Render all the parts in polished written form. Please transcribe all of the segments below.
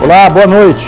Olá, boa noite.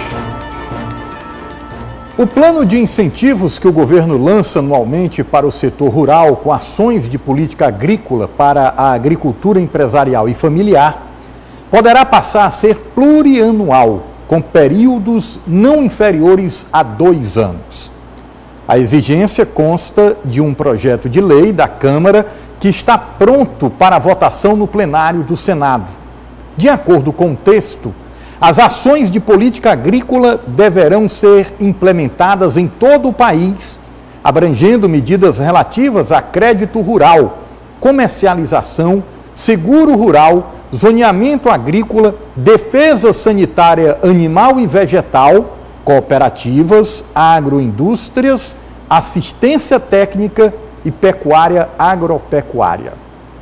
O plano de incentivos que o governo lança anualmente para o setor rural, com ações de política agrícola para a agricultura empresarial e familiar, poderá passar a ser plurianual, com períodos não inferiores a 2 anos. A exigência consta de um projeto de lei da Câmara que está pronto para votação no plenário do Senado. De acordo com o texto, as ações de política agrícola deverão ser implementadas em todo o país, abrangendo medidas relativas a crédito rural, comercialização, seguro rural, zoneamento agrícola, defesa sanitária animal e vegetal, cooperativas, agroindústrias, assistência técnica e pecuária agropecuária.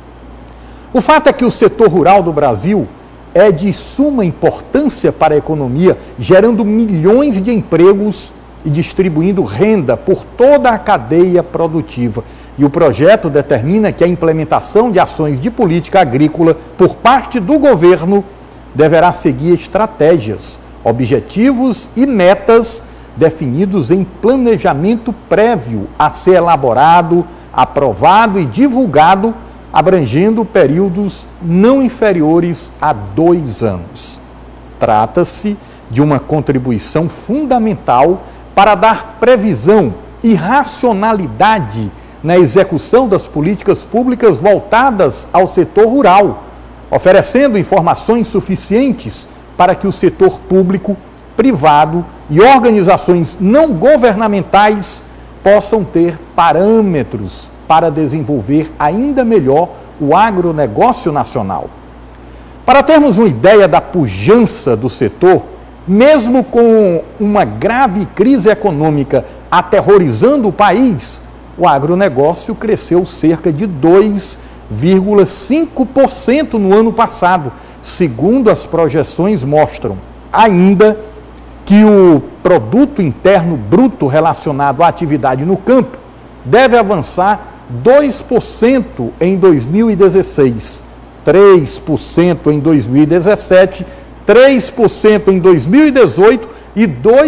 O fato é que o setor rural do Brasil é de suma importância para a economia, gerando milhões de empregos e distribuindo renda por toda a cadeia produtiva. E o projeto determina que a implementação de ações de política agrícola por parte do governo deverá seguir estratégias, objetivos e metas definidos em planejamento prévio a ser elaborado, aprovado e divulgado, abrangendo períodos não inferiores a 2 anos. Trata-se de uma contribuição fundamental para dar previsão e racionalidade na execução das políticas públicas voltadas ao setor rural, oferecendo informações suficientes para que o setor público, privado e organizações não governamentais possam ter parâmetros para desenvolver ainda melhor o agronegócio nacional. Para termos uma ideia da pujança do setor, mesmo com uma grave crise econômica aterrorizando o país, o agronegócio cresceu cerca de 2,5% no ano passado, segundo as projeções mostram. Ainda que o produto interno bruto relacionado à atividade no campo deve avançar 2% em 2016, 3% em 2017, 3% em 2018 e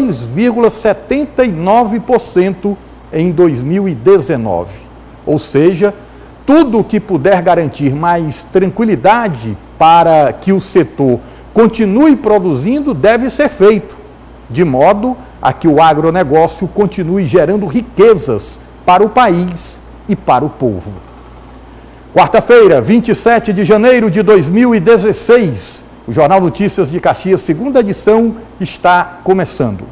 2,79% em 2019. Ou seja, tudo o que puder garantir mais tranquilidade para que o setor continue produzindo deve ser feito, de modo a que o agronegócio continue gerando riquezas para o país e para o povo. Quarta-feira, 27 de janeiro de 2016, o Jornal Notícias de Caxias, segunda edição, está começando.